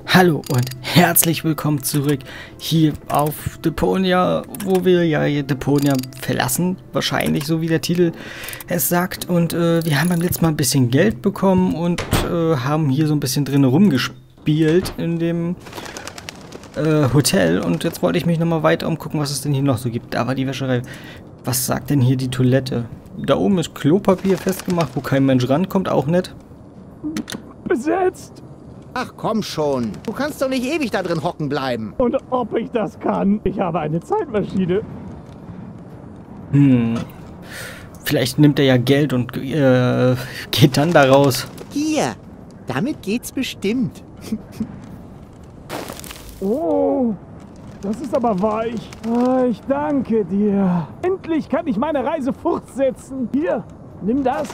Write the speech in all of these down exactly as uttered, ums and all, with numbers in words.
Hallo und herzlich willkommen zurück hier auf Deponia, wo wir ja hier Deponia verlassen, wahrscheinlich, so wie der Titel es sagt. Und äh, wir haben beim letzten Mal ein bisschen Geld bekommen und äh, haben hier so ein bisschen drin rumgespielt in dem äh, Hotel. Und jetzt wollte ich mich nochmal weiter umgucken, was es denn hier noch so gibt. Da war die Wäscherei. Was sagt denn hier die Toilette? Da oben ist Klopapier festgemacht, wo kein Mensch rankommt, auch nett. Besetzt! Ach komm schon, du kannst doch nicht ewig da drin hocken bleiben. Und ob ich das kann? Ich habe eine Zeitmaschine. Hm. Vielleicht nimmt er ja Geld und äh, geht dann da raus. Hier, damit geht's bestimmt. Oh, das ist aber weich. Ah, ich danke dir. Endlich kann ich meine Reise fortsetzen. Hier, nimm das.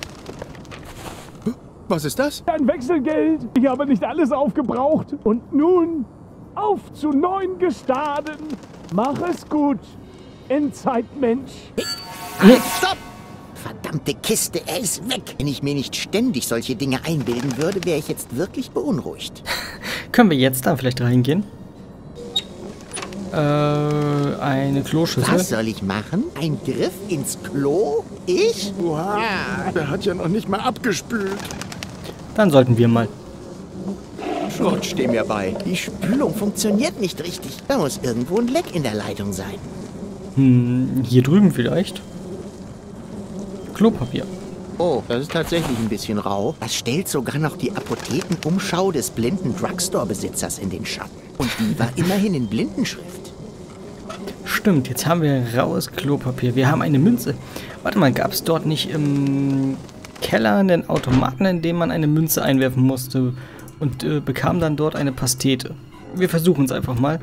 Was ist das? Dein Wechselgeld. Ich habe nicht alles aufgebraucht. Und nun auf zu neuen Gestaden. Mach es gut, Endzeitmensch. Halt, stopp! Verdammte Kiste, er ist weg. Wenn ich mir nicht ständig solche Dinge einbilden würde, wäre ich jetzt wirklich beunruhigt. Können wir jetzt da vielleicht reingehen? Äh, eine Kloschüssel. Was soll ich machen? Ein Griff ins Klo? Ich? Oha, der hat ja noch nicht mal abgespült. Dann sollten wir mal. Schrott, steh mir bei. Die Spülung funktioniert nicht richtig. Da muss irgendwo ein Leck in der Leitung sein. Hm, hier drüben vielleicht. Klopapier. Oh, das ist tatsächlich ein bisschen rau. Das stellt sogar noch die Apothekenumschau des blinden Drugstore-Besitzers in den Schatten. Und die war immerhin in Blindenschrift. Stimmt, jetzt haben wir raues Klopapier. Wir haben eine Münze. Warte mal, gab es dort nicht im Keller einen Automaten, in dem man eine Münze einwerfen musste und äh, bekam dann dort eine Pastete? Wir versuchen es einfach mal.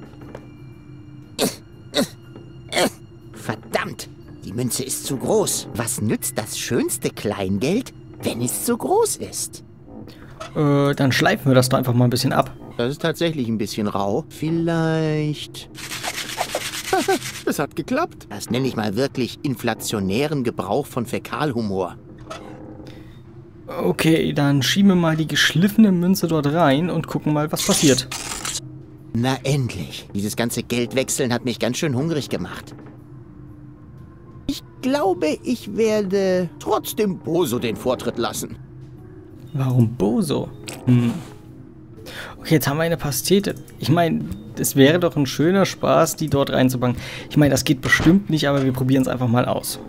Verdammt, die Münze ist zu groß. Was nützt das schönste Kleingeld, wenn es zu groß ist? Äh, dann schleifen wir das doch einfach mal ein bisschen ab. Das ist tatsächlich ein bisschen rau. Vielleicht... Es hat geklappt. Das nenne ich mal wirklich inflationären Gebrauch von Fäkalhumor. Okay, dann schieben wir mal die geschliffene Münze dort rein und gucken mal, was passiert. Na endlich. Dieses ganze Geldwechseln hat mich ganz schön hungrig gemacht. Ich glaube, ich werde trotzdem Boso den Vortritt lassen. Warum Boso? Hm. Okay, jetzt haben wir eine Pastete. Ich meine, es wäre doch ein schöner Spaß, die dort reinzupacken. Ich meine, das geht bestimmt nicht, aber wir probieren es einfach mal aus.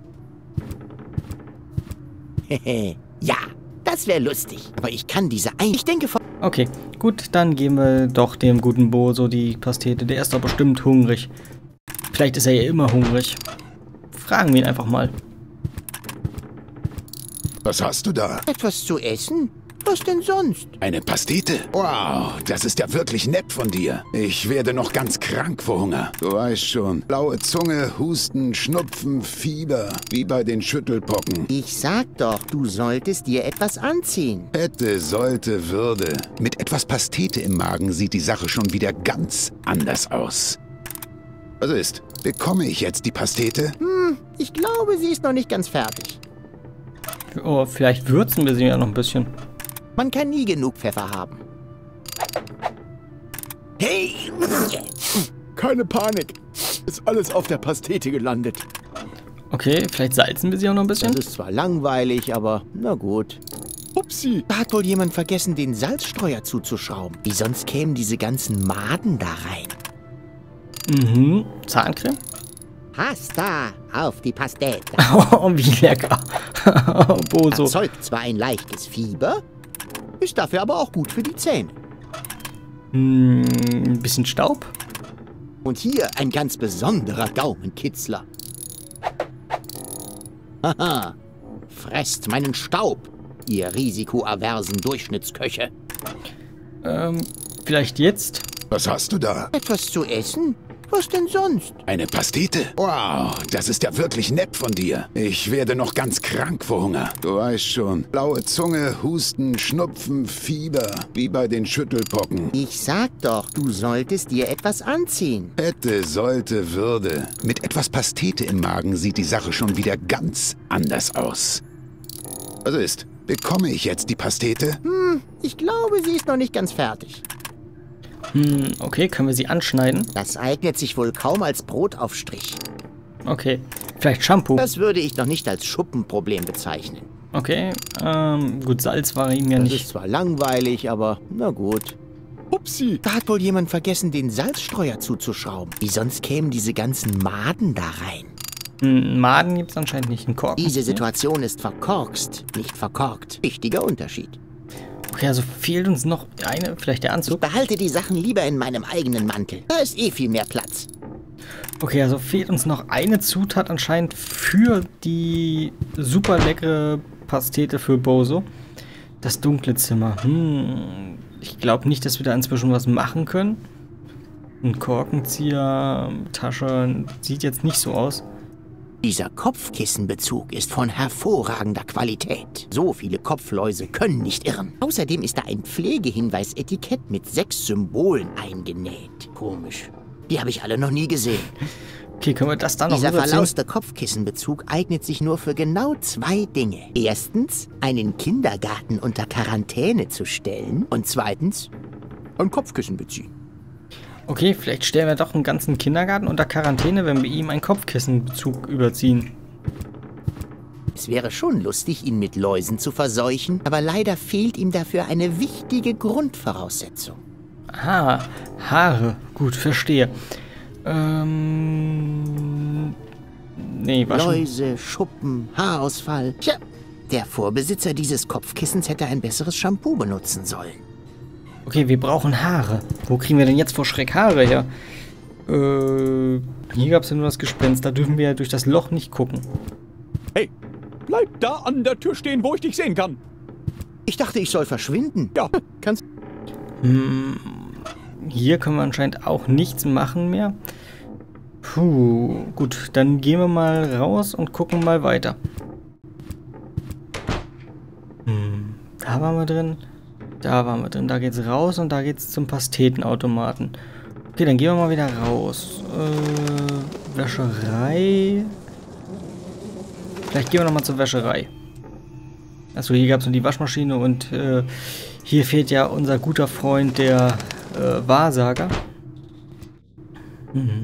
Hehe. Ja, das wäre lustig. Aber ich kann diese ein... Ich denke von... Okay, gut, dann geben wir doch dem guten Boso die Pastete. Der ist doch bestimmt hungrig. Vielleicht ist er ja immer hungrig. Fragen wir ihn einfach mal. Was hast du da? Etwas zu essen? Was denn sonst? Eine Pastete? Wow, das ist ja wirklich nett von dir. Ich werde noch ganz krank vor Hunger. Du weißt schon, blaue Zunge, Husten, Schnupfen, Fieber, wie bei den Schüttelpocken. Ich sag doch, du solltest dir etwas anziehen. Hätte, sollte, würde. Mit etwas Pastete im Magen sieht die Sache schon wieder ganz anders aus. Was ist? Bekomme ich jetzt die Pastete? Hm, ich glaube, sie ist noch nicht ganz fertig. Oh, vielleicht würzen wir sie ja noch ein bisschen. Man kann nie genug Pfeffer haben. Hey! Keine Panik. Ist alles auf der Pastete gelandet. Okay, vielleicht salzen wir sie auch noch ein bisschen. Das ist zwar langweilig, aber na gut. Upsi. Da hat wohl jemand vergessen, den Salzstreuer zuzuschrauben. Wie sonst kämen diese ganzen Maden da rein. Mhm, Zahncreme. Pasta auf die Pastete. Oh, wie lecker. Boso. Erzeugt zwar ein leichtes Fieber, ist dafür aber auch gut für die Zähne. Hm, ein bisschen Staub. Und hier ein ganz besonderer Gaumenkitzler. Haha, fresst meinen Staub, ihr risikoaversen Durchschnittsköche. Ähm, vielleicht jetzt? Was hast du da? Etwas zu essen? Was denn sonst? Eine Pastete? Wow, das ist ja wirklich nett von dir. Ich werde noch ganz krank vor Hunger. Du weißt schon, blaue Zunge, Husten, Schnupfen, Fieber, wie bei den Schüttelpocken. Ich sag doch, du solltest dir etwas anziehen. Hätte, sollte, würde. Mit etwas Pastete im Magen sieht die Sache schon wieder ganz anders aus. Was ist? Bekomme ich jetzt die Pastete? Hm, ich glaube, sie ist noch nicht ganz fertig. Hm, okay, können wir sie anschneiden? Das eignet sich wohl kaum als Brotaufstrich. Okay, vielleicht Shampoo. Das würde ich noch nicht als Schuppenproblem bezeichnen. Okay, ähm, gut, Salz war ihm ja Das nicht. ist zwar langweilig, aber na gut. Upsi, da hat wohl jemand vergessen, den Salzstreuer zuzuschrauben. Wie sonst kämen diese ganzen Maden da rein. Hm, Maden gibt es anscheinend nicht. Ein Korken. Diese Situation ist verkorkst, nicht verkorkt. Wichtiger Unterschied. Okay, also fehlt uns noch eine, vielleicht der Ich Anzug. behalte die Sachen lieber in meinem eigenen Mantel. Da ist eh viel mehr Platz. Okay, also fehlt uns noch eine Zutat anscheinend für die super leckere Pastete für Bozo. Das dunkle Zimmer. Hm, ich glaube nicht, dass wir da inzwischen was machen können. Ein Korkenzieher, Tasche, sieht jetzt nicht so aus. Dieser Kopfkissenbezug ist von hervorragender Qualität. So viele Kopfläuse können nicht irren. Außerdem ist da ein Pflegehinweis-Etikett mit sechs Symbolen eingenäht. Komisch. Die habe ich alle noch nie gesehen. Okay, können wir das dann noch Dieser rüberziehen? verlauste Kopfkissenbezug eignet sich nur für genau zwei Dinge. Erstens, einen Kindergarten unter Quarantäne zu stellen. Und zweitens, ein Kopfkissen beziehen. Okay, vielleicht stellen wir doch einen ganzen Kindergarten unter Quarantäne, wenn wir ihm einen Kopfkissenbezug überziehen. Es wäre schon lustig, ihn mit Läusen zu verseuchen, aber leider fehlt ihm dafür eine wichtige Grundvoraussetzung. Ah, Haare. Gut, verstehe. Ähm... Nee, waschen. Läuse, Schuppen, Haarausfall. Tja, der Vorbesitzer dieses Kopfkissens hätte ein besseres Shampoo benutzen sollen. Okay, wir brauchen Haare. Wo kriegen wir denn jetzt vor Schreck Haare her? Äh, hier gab es ja nur das Gespenst. Da dürfen wir ja durch das Loch nicht gucken. Hey, bleib da an der Tür stehen, wo ich dich sehen kann. Ich dachte, ich soll verschwinden. Ja, kannst... Hm, hier können wir anscheinend auch nichts machen mehr. Puh, gut, dann gehen wir mal raus und gucken mal weiter. Hm, da waren wir drin. Da waren wir drin. Da geht's raus und da geht's zum Pastetenautomaten. Okay, dann gehen wir mal wieder raus. Äh, Wäscherei. Vielleicht gehen wir nochmal zur Wäscherei. Achso, hier gab es nur die Waschmaschine und äh, hier fehlt ja unser guter Freund, der äh, Wahrsager. Mhm.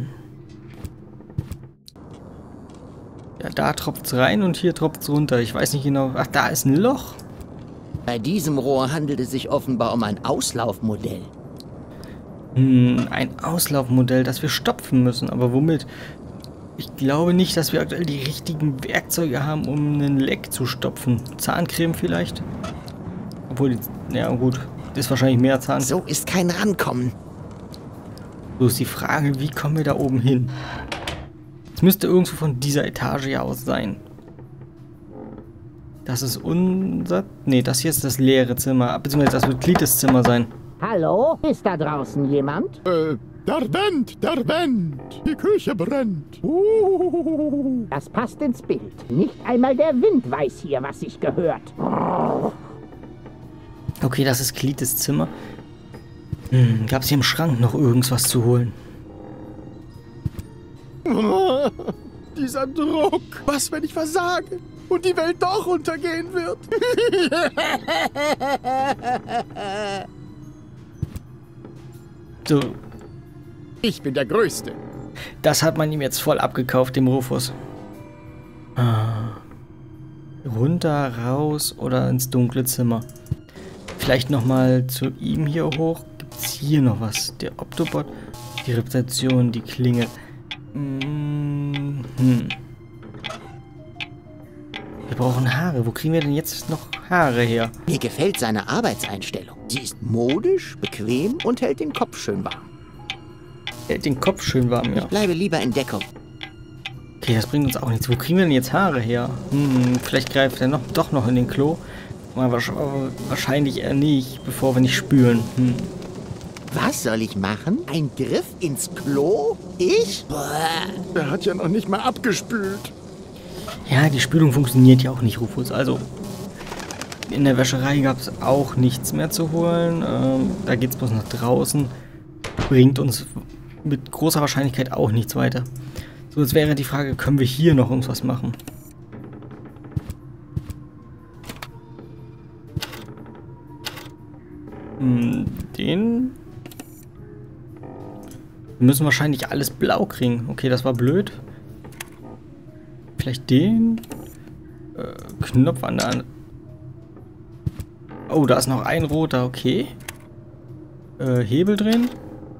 Ja, da tropft's rein und hier tropft's runter. Ich weiß nicht genau. Ach, da ist ein Loch. Bei diesem Rohr handelt es sich offenbar um ein Auslaufmodell. Hm, ein Auslaufmodell, das wir stopfen müssen. Aber womit? Ich glaube nicht, dass wir aktuell die richtigen Werkzeuge haben, um einen Leck zu stopfen. Zahncreme vielleicht? Obwohl, die, ja gut, das ist wahrscheinlich mehr Zahncreme. So ist kein Rankommen. So ist die Frage, wie kommen wir da oben hin? Es müsste irgendwo von dieser Etage aus sein. Das ist unser... Nee, das hier ist das leere Zimmer. Beziehungsweise das wird Klites Zimmer sein. Hallo? Ist da draußen jemand? Äh, der Wind, der Wind. Die Küche brennt. Uh. Das passt ins Bild. Nicht einmal der Wind weiß hier, was sich gehört. Okay, das ist Klites Zimmer. Hm, gab es hier im Schrank noch irgendwas zu holen? Dieser Druck. Was, wenn ich versage und die Welt doch untergehen wird? So, Ich bin der Größte. das hat man ihm jetzt voll abgekauft, dem Rufus. Ah. Runter, raus oder ins dunkle Zimmer. Vielleicht nochmal zu ihm hier hoch. Gibt es hier noch was? Der Optobot, die Reputation, die Klingel. Mhm. Hm. Wir brauchen Haare. Wo kriegen wir denn jetzt noch Haare her? Mir gefällt seine Arbeitseinstellung. Sie ist modisch, bequem und hält den Kopf schön warm. Hält den Kopf schön warm, ja. Bleibe lieber in Deckung. Okay, das bringt uns auch nichts. Wo kriegen wir denn jetzt Haare her? Hm, vielleicht greift er noch, doch noch in den Klo. Aber wahrscheinlich eher nicht, bevor wir nicht spülen. Hm. Was soll ich machen? Ein Griff ins Klo? Ich? Der hat ja noch nicht mal abgespült. Ja, die Spülung funktioniert ja auch nicht, Rufus. Also, in der Wäscherei gab es auch nichts mehr zu holen. Ähm, da geht es bloß nach draußen. Bringt uns mit großer Wahrscheinlichkeit auch nichts weiter. So, jetzt wäre die Frage, können wir hier noch irgendwas machen? Hm, den... Wir müssen wahrscheinlich alles blau kriegen. Okay, das war blöd. Vielleicht den... Äh, Knopf an der... Oh, da ist noch ein roter, okay. Äh, Hebel drehen.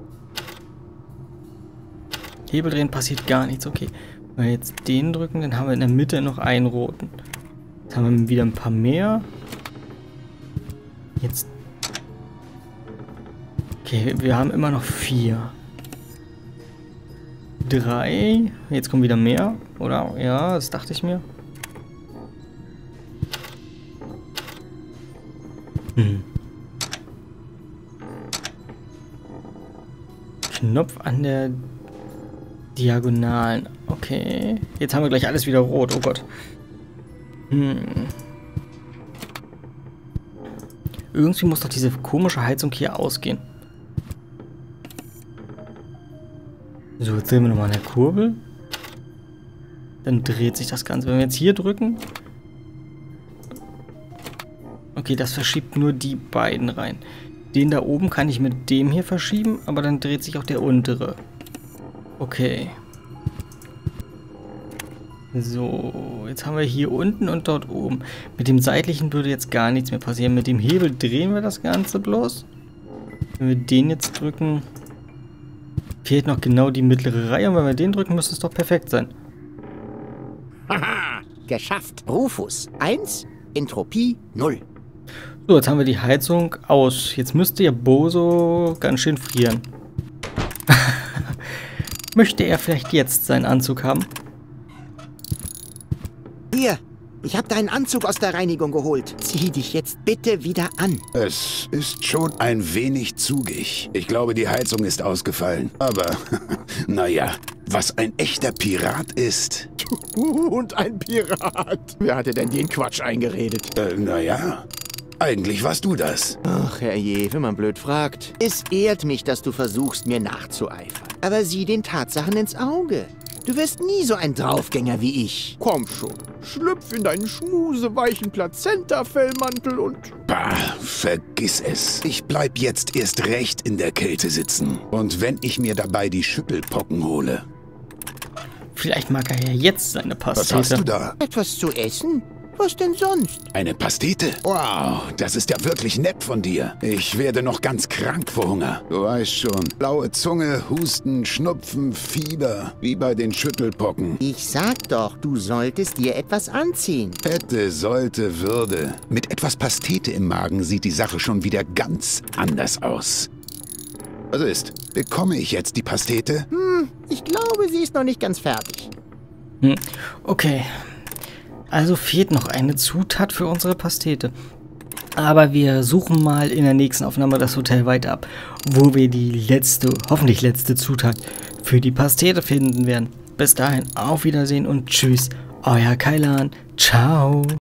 Hebel drehen passiert gar nichts, okay. Wenn wir jetzt den drücken, dann haben wir in der Mitte noch einen roten. Jetzt haben wir wieder ein paar mehr. Jetzt... Okay, wir haben immer noch vier. Drei. Jetzt kommen wieder mehr, oder? Ja, das dachte ich mir. Hm. Knopf an der Diagonalen. Okay. Jetzt haben wir gleich alles wieder rot. Oh Gott. Hm. Irgendwie muss doch diese komische Heizung hier ausgehen. So, jetzt sehen wir nochmal an der Kurbel. Dann dreht sich das Ganze. Wenn wir jetzt hier drücken... Okay, das verschiebt nur die beiden rein. Den da oben kann ich mit dem hier verschieben, aber dann dreht sich auch der untere. Okay. So, jetzt haben wir hier unten und dort oben. Mit dem seitlichen würde jetzt gar nichts mehr passieren. Mit dem Hebel drehen wir das Ganze bloß. Wenn wir den jetzt drücken, fehlt noch genau die mittlere Reihe. Und wenn wir den drücken, müsste es doch perfekt sein. Haha, geschafft. Rufus eins, Entropie null. So, jetzt haben wir die Heizung aus. Jetzt müsste ja Bozo ganz schön frieren. Möchte er vielleicht jetzt seinen Anzug haben? Hier, ich habe deinen Anzug aus der Reinigung geholt. Zieh dich jetzt bitte wieder an. Es ist schon ein wenig zugig. Ich glaube, die Heizung ist ausgefallen. Aber, naja, was ein echter Pirat ist. Und ein Pirat. Wer hatte denn den Quatsch eingeredet? Äh, naja, eigentlich warst du das. Ach, herrje, wenn man blöd fragt. Es ehrt mich, dass du versuchst, mir nachzueifern. Aber sieh den Tatsachen ins Auge. Du wirst nie so ein Draufgänger wie ich. Komm schon, schlüpf in deinen schmuseweichen Plazenta-Fellmantel und... Bah, vergiss es. Ich bleib jetzt erst recht in der Kälte sitzen. Und wenn ich mir dabei die Schüttelpocken hole. Vielleicht mag er ja jetzt seine Pastete. Was hast du da? Etwas zu essen? Was denn sonst? Eine Pastete? Wow, das ist ja wirklich nett von dir. Ich werde noch ganz krank vor Hunger. Du weißt schon, blaue Zunge, Husten, Schnupfen, Fieber, wie bei den Schüttelpocken. Ich sag doch, du solltest dir etwas anziehen. Hätte, sollte, würde. Mit etwas Pastete im Magen sieht die Sache schon wieder ganz anders aus. Was ist? Bekomme ich jetzt die Pastete? Hm, ich glaube, sie ist noch nicht ganz fertig. Hm, okay. Also fehlt noch eine Zutat für unsere Pastete. Aber wir suchen mal in der nächsten Aufnahme das Hotel weiter ab, wo wir die letzte, hoffentlich letzte Zutat für die Pastete finden werden. Bis dahin, auf Wiedersehen und tschüss, euer Kailan. Ciao.